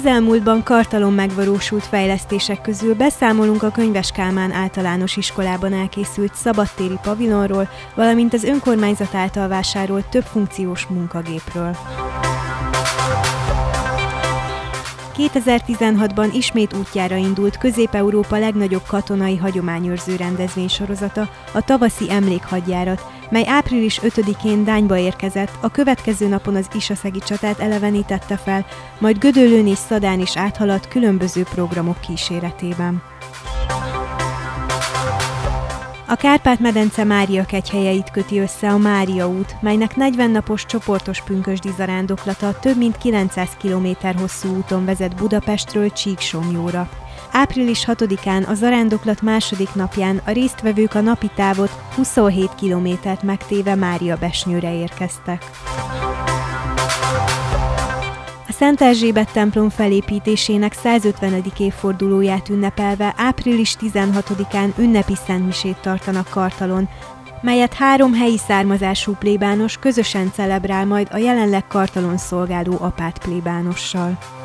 közelmúltban Kartalon megvalósult fejlesztések közül beszámolunk a Könyves Kálmán Általános Iskolában elkészült szabadtéri pavilonról, valamint az önkormányzat által vásárolt többfunkciós munkagépről. 2016-ban ismét útjára indult Közép-Európa legnagyobb katonai hagyományőrző rendezvénysorozata, a tavaszi emlékhadjárat, mely április 5-én Dányba érkezett, a következő napon az isaszegi csatát elevenítette fel, majd Gödöllőn és Szadán is áthaladt különböző programok kíséretében. A Kárpát-medence Mária-kegyhelyeit köti össze a Mária út, melynek 40 napos csoportos pünkösdi zarándoklata több mint 900 km hosszú úton vezet Budapestről Csíksomlyóra. Április 6-án a zarándoklat második napján a résztvevők a napi távot 27 kilométert megtéve Máriabesnyőre érkeztek. A Szent Erzsébet templom felépítésének 150. évfordulóját ünnepelve április 16-án ünnepi szentmisét tartanak Kartalon, melyet 3 helyi származású plébános közösen celebrál majd a jelenleg Kartalon szolgáló apát plébánossal.